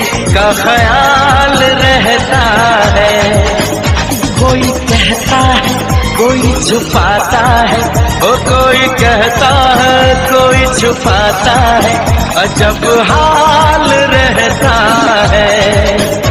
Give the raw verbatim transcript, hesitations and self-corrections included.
का ख्याल रहता है। कोई कहता है कोई छुपाता है, ओ कोई कहता है कोई छुपाता है, अजब हाल रहता है।